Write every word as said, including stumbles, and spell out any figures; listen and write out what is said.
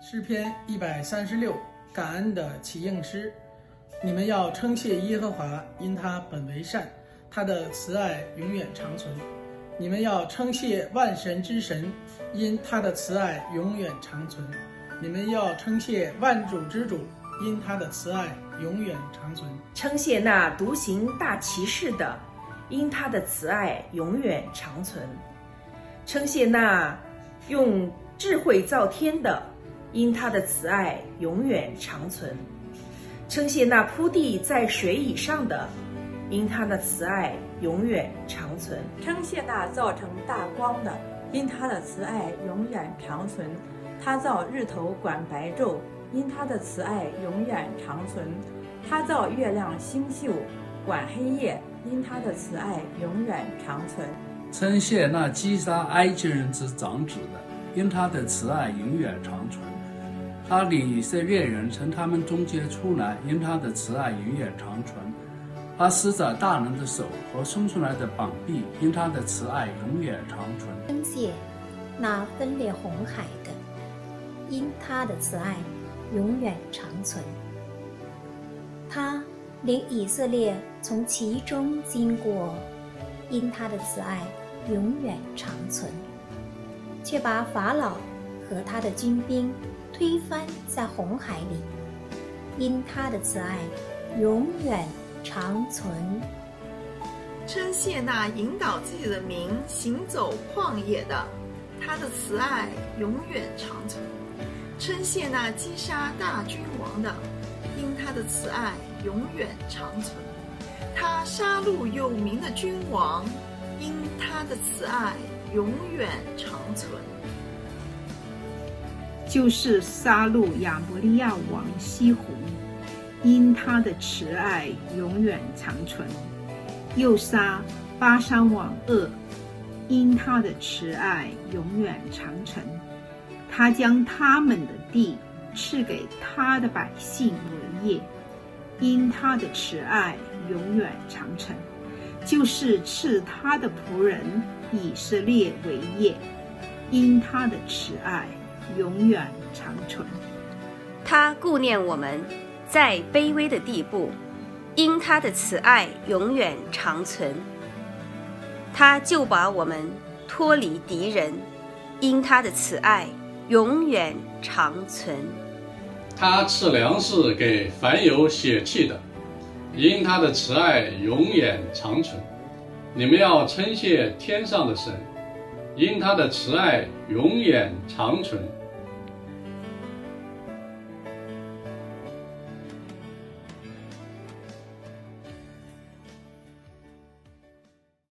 诗篇一百三十六，感恩的起应诗。你们要称谢耶和华，因他本为善，他的慈爱永远长存。你们要称谢万神之神，因他的慈爱永远长存。你们要称谢万主之主，因他的慈爱永远长存。 称谢那独行大奇事的，因他的慈爱永远长存。称谢那用智慧造天的，因他的慈爱永远长存。称谢那铺地在水以上的，因他的慈爱永远长存。 称谢那造成大光的，因他的慈爱永远长存。他造日头管白昼，因他的慈爱永远长存。他造月亮星宿管黑夜，因他的慈爱永远长存。 称谢那击杀埃及人之长子的，因他的慈爱永远长存。他领以色列人从他们中间出来，因他的慈爱永远长存。他施展大能的手和伸出来的膀臂，因他的慈爱永远长存。 称谢那分裂红海的，因他的慈爱永远长存。他领以色列从其中经过，因他的慈爱永远长存，却把法老和他的军兵推翻在红海里，因他的慈爱永远长存。 称谢那引导自己的民行走旷野的，他的慈爱永远长存。称谢那击杀大君王的，因他的慈爱永远长存。他杀戮有名的君王，因他的慈爱永远长存。 就是杀戮亚摩利亚王西宏，因他的慈爱永远长存；又杀巴珊王噩，因他的慈爱永远长存。他将他们的地赐给他的百姓为业，因他的慈爱永远长存。就是赐他的仆人以色列为业，因他的慈爱永远长存。 他顾念我们在卑微的地步，因他的慈爱永远长存。他就把我们脱离敌人，因他的慈爱永远长存。 他赐粮食给凡有血气的，因他的慈爱永远长存。你们要称谢天上的神，因他的慈爱永远长存。